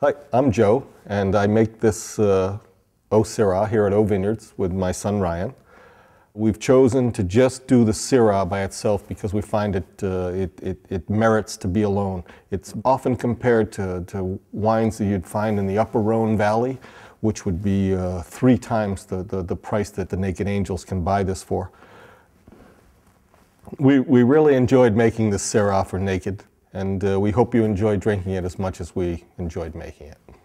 Hi, I'm Joe, and I make this Syrah here at O Vineyards with my son Ryan. We've chosen to just do the Syrah by itself because we find it merits to be alone. It's often compared to wines that you'd find in the Upper Rhone Valley, which would be 3 times the price that the Naked Angels can buy this for. We really enjoyed making this Syrah for Naked, and we hope you enjoyed drinking it as much as we enjoyed making it.